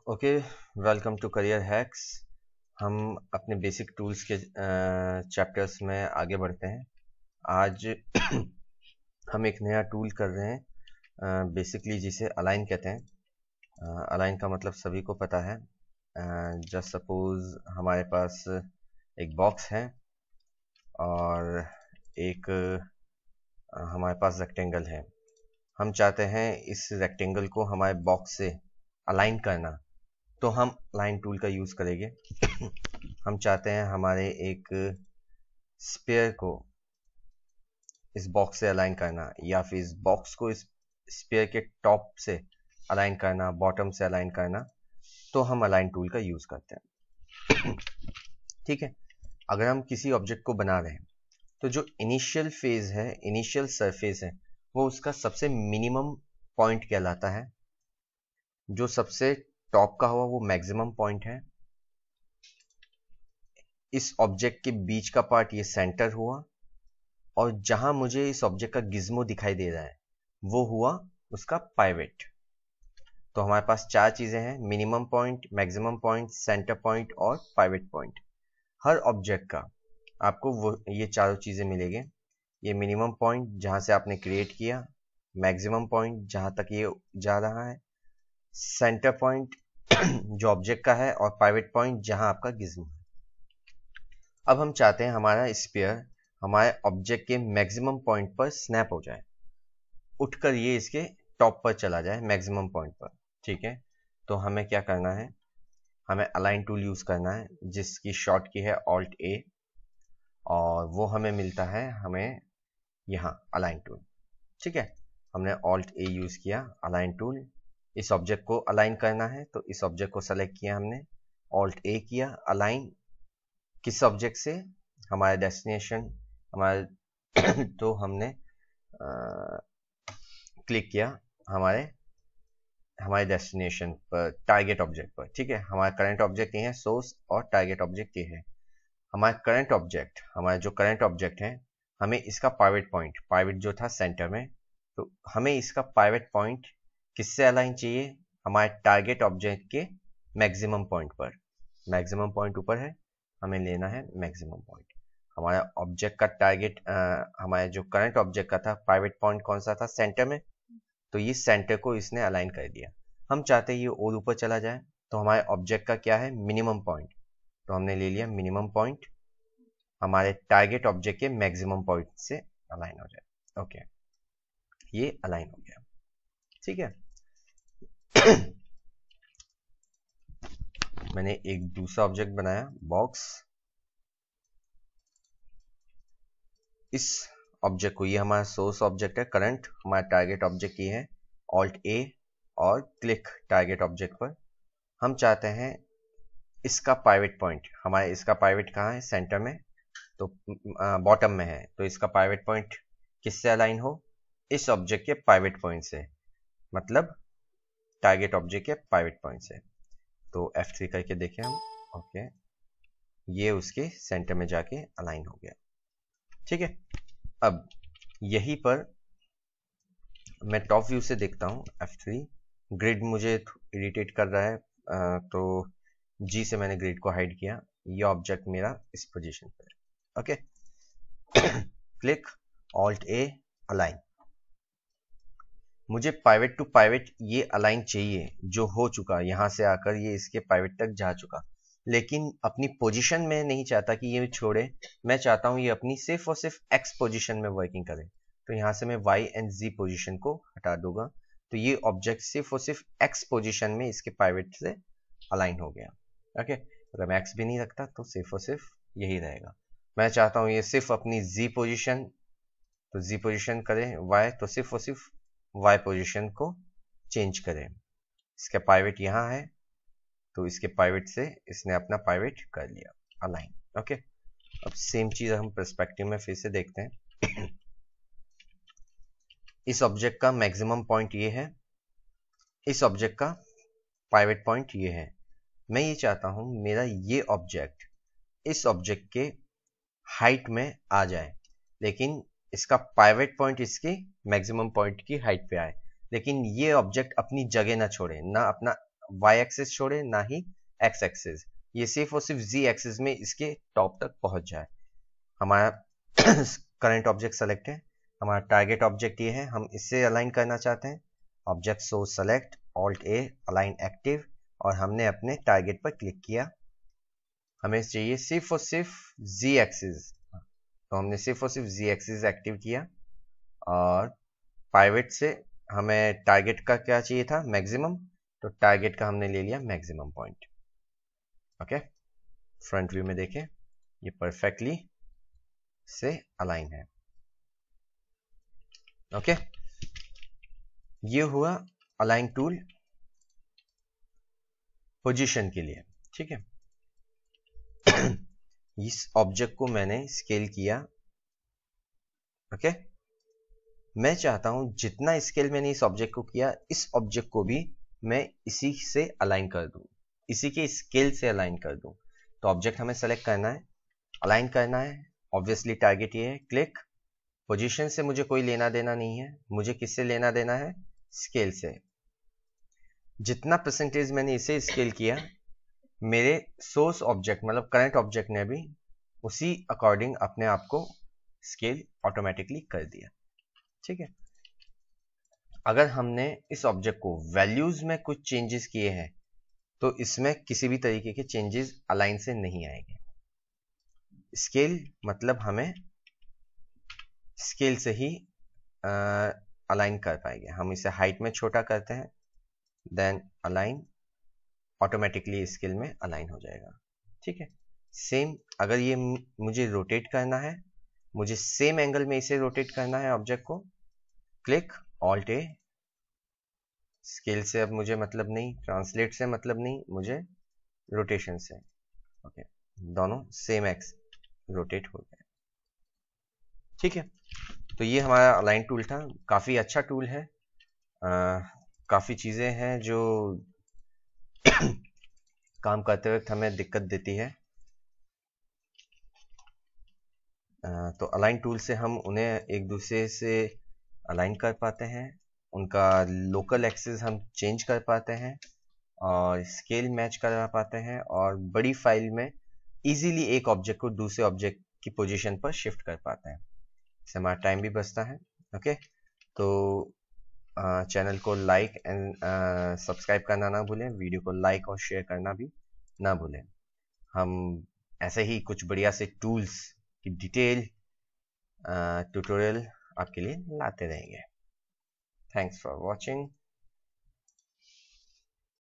Okay, welcome to career hacks. हम अपने basic tools के चैप्टर्स में आगे बढ़ते हैं। आज हम एक नया टूल कर रहे हैं, बेसिकली जिसे अलाइन कहते हैं। अलाइन का मतलब सभी को पता है। जस्ट सपोज हमारे पास एक बॉक्स है और एक हमारे पास रेक्टेंगल है। हम चाहते हैं इस रेक्टेंगल को हमारे बॉक्स से अलाइन करना, तो हम अलाइन टूल का यूज करेंगे। हम चाहते हैं हमारे एक स्फीयर को इस बॉक्स से अलाइन करना, या फिर इस बॉक्स को इस स्फीयर के टॉप से अलाइन करना, बॉटम से अलाइन करना, तो हम अलाइन टूल का यूज करते हैं। ठीक है। अगर हम किसी ऑब्जेक्ट को बना रहे हैं तो जो इनिशियल फेज है, इनिशियल सरफेस है, वो उसका सबसे मिनिमम पॉइंट कहलाता है। जो सबसे टॉप का हुआ वो मैक्सिमम पॉइंट है। इस ऑब्जेक्ट के बीच का पार्ट ये सेंटर हुआ, और जहां मुझे इस ऑब्जेक्ट का गिज्मो दिखाई दे रहा है वो हुआ उसका पाइवेट। तो हमारे पास चार चीजें हैं: minimum point, maximum point, centre point और पाइवेट पॉइंट। हर ऑब्जेक्ट का आपको वो ये चारों चीजें मिलेंगे। ये मिनिमम पॉइंट जहां से आपने क्रिएट किया, मैक्सिमम पॉइंट जहां तक ये जा रहा है, सेंटर पॉइंट जो ऑब्जेक्ट का है, और पाइवेट पॉइंट जहां आपका गिज्मो है। अब हम चाहते हैं हमारा स्फीयर हमारे ऑब्जेक्ट के मैक्सिमम पॉइंट पर स्नैप हो जाए, उठकर ये इसके टॉप पर चला जाए, मैक्सिमम पॉइंट पर। ठीक है। तो हमें क्या करना है, हमें अलाइन टूल यूज करना है, जिसकी शॉर्ट की है ऑल्ट ए, और वो हमें मिलता है हमें यहाँ अलाइन टूल। ठीक है। हमने ऑल्ट ए यूज किया, अलाइन टूल। इस ऑब्जेक्ट को अलाइन करना है तो इस ऑब्जेक्ट को सेलेक्ट किया हमने, ऑल्ट ए किया, अलाइन किस ऑब्जेक्ट से, हमारे डेस्टिनेशन, हमारे तो हमने क्लिक किया हमारे डेस्टिनेशन पर, टारगेट ऑब्जेक्ट पर। ठीक है। हमारा करंट ऑब्जेक्ट ये है सोर्स, और टारगेट ऑब्जेक्ट ये है हमारा करंट ऑब्जेक्ट। हमारा जो करंट ऑब्जेक्ट है, हमें इसका पाइवेट पॉइंट, पाइवेट जो था सेंटर में, तो हमें इसका पाइवेट पॉइंट किससे अलाइन चाहिए, हमारे टारगेट ऑब्जेक्ट के मैक्सिमम पॉइंट पर। मैक्सिमम पॉइंट ऊपर है, हमें लेना है मैक्सिमम पॉइंट। हमारा ऑब्जेक्ट का टारगेट, हमारे जो करंट ऑब्जेक्ट का था पाइवेट पॉइंट कौन सा था, सेंटर में, तो ये सेंटर को इसने अलाइन कर दिया। हम चाहते हैं ये और ऊपर चला जाए, तो हमारे ऑब्जेक्ट का क्या है, मिनिमम पॉइंट, तो हमने ले लिया मिनिमम पॉइंट, हमारे टारगेट ऑब्जेक्ट के मैक्सिमम पॉइंट से अलाइन हो जाए। ओके, ये अलाइन हो गया। ठीक है। मैंने एक दूसरा ऑब्जेक्ट बनाया, बॉक्स। इस ऑब्जेक्ट को, ये हमारा सोर्स ऑब्जेक्ट है, करंट, हमारा टारगेट ऑब्जेक्ट ये है, ऑल्ट ए और क्लिक टारगेट ऑब्जेक्ट पर। हम चाहते हैं इसका पाइवेट पॉइंट, हमारे इसका पाइवेट कहाँ है, सेंटर में, तो बॉटम में है, तो इसका पाइवेट पॉइंट किससे अलाइन हो, इस ऑब्जेक्ट के पाइवेट पॉइंट से, मतलब टारगेट ऑब्जेक्ट के पाइवेट पॉइंट से। तो F3 करके देखें हम। ओके, ये उसके सेंटर में जाके अलाइन हो गया। ठीक है। अब यहीं पर मैं टॉप व्यू से देखता हूँ F3। ग्रिड मुझे इरिटेट कर रहा है, तो G से मैंने ग्रिड को हाइड किया। ये ऑब्जेक्ट मेरा इस पोजीशन पर है। Okay, click, alt A, align. मुझे पाइवेट टू पाइवेट ये अलाइन चाहिए, जो हो चुका, यहां से आकर ये इसके पाइवेट तक जा चुका, लेकिन अपनी पोजीशन में नहीं चाहता कि ये छोड़े। मैं चाहता हूं ये अपनी सिर्फ और सिर्फ एक्स पोजीशन में वर्किंग करे, तो यहां से मैं वाई एंड जी पोजीशन को हटा दूंगा, तो ये ऑब्जेक्ट सिर्फ और सिर्फ एक्स पोजीशन में इसके पाइवेट से अलाइन हो गया। ओके, अगर मैं एक्स भी नहीं रखता तो सिर्फ और सिर्फ यही रहेगा। मैं चाहता हूं ये सिर्फ अपनी जी पोजीशन, तो जी पोजीशन करे, वाई तो सिर्फ और सिर्फ वाई पोजीशन को चेंज करें। इसका पाइवेट यहाँ है, तो इसके पाइवेट से इसने अपना पाइवेट कर लिया, अलाइन। ओके, अब सेम चीज हम पर्सपेक्टिव में फिर से देखते हैं। इस ऑब्जेक्ट का मैक्सिमम पॉइंट ये है, इस ऑब्जेक्ट का पाइवेट पॉइंट ये है। मैं ये चाहता हूं मेरा ये ऑब्जेक्ट इस ऑब्जेक्ट के हाइट में आ जाए, लेकिन इसका पाइवेट पॉइंट इसके मैक्सिमम पॉइंट की हाइट पे आए, लेकिन ये ऑब्जेक्ट अपनी जगह ना छोड़े, ना अपना वाई एक्सिस छोड़े ना ही एक्स एक्सिस, ये सिर्फ और सिर्फ जी एक्सिस में इसके टॉप तक पहुंच जाए। हमारा करंट ऑब्जेक्ट सेलेक्ट है, हमारा टारगेट ऑब्जेक्ट ये है, हम इससे अलाइन करना चाहते हैं। Object source select, alt A, align active, और हमने अपने टारगेट पर क्लिक किया। हमें चाहिए सिर्फ और सिर्फ जी एक्सिस, तो हमने सिर्फ और सिर्फ जी एक्सिस एक्टिव किया। और पाइवेट से हमें टारगेट का क्या चाहिए था, मैक्सिमम, तो टारगेट का हमने ले लिया maximum point. Okay, front view में देखें ये परफेक्टली से अलाइन है। ओके, ये हुआ अलाइन टूल पोजीशन के लिए। ठीक है, इस ऑब्जेक्ट को मैंने स्केल किया। ओके, मैं चाहता हूं जितना स्केल मैंने इस ऑब्जेक्ट को किया, इस ऑब्जेक्ट को भी मैं इसी से अलाइन कर दूं, इसी के स्केल से अलाइन कर दूं। तो ऑब्जेक्ट हमें सेलेक्ट करना है, अलाइन करना है। ऑब्वियसली टारगेट ये है, क्लिक। पोजीशन से मुझे कोई लेना देना नहीं है, मुझे किससे लेना देना है, स्केल से। जितना परसेंटेज मैंने इसे स्केल किया, मेरे सोर्स ऑब्जेक्ट मतलब करंट ऑब्जेक्ट ने भी उसी अकॉर्डिंग अपने आप को स्केल ऑटोमेटिकली कर दिया। ठीक है, अगर हमने इस ऑब्जेक्ट को वैल्यूज में कुछ चेंजेस किए हैं तो इसमें किसी भी तरीके के चेंजेस अलाइन से नहीं आएंगे। स्केल मतलब हमें स्केल से ही अलाइन कर पाएंगे। हम इसे हाइट में छोटा करते हैं, देन अलाइन, ऑटोमेटिकली स्केल में अलाइन हो जाएगा। ठीक है, सेम अगर ये मुझे रोटेट करना है, मुझे सेम एंगल में इसे रोटेट करना है ऑब्जेक्ट को, क्लिक, ऑल्ट ए। स्केल से अब मुझे मतलब नहीं, ट्रांसलेट से मतलब नहीं, मुझे रोटेशन से। ओके, दोनों सेम एक्स रोटेट हो गए। ठीक है, तो ये हमारा अलाइन टूल था, काफी अच्छा टूल है। काफी चीजें हैं जो काम करते वक्त हमें दिक्कत देती है। तो अलाइन टूल से हम उन्हें एक दूसरे से अलाइन कर पाते हैं, उनका लोकल एक्सिस हम चेंज कर पाते हैं और स्केल मैच करा पाते हैं, और बड़ी फाइल में इजीली एक ऑब्जेक्ट को दूसरे ऑब्जेक्ट की पोजीशन पर शिफ्ट कर पाते हैं। इससे हमारा टाइम भी बचता है। ओके, तो चैनल को लाइक एंड सब्सक्राइब करना ना भूलें, वीडियो को लाइक और शेयर करना भी ना भूलें। हम ऐसे ही कुछ बढ़िया से टूल्स की डिटेल ट्यूटोरियल आपके लिए लाते रहेंगे। Thanks for watching.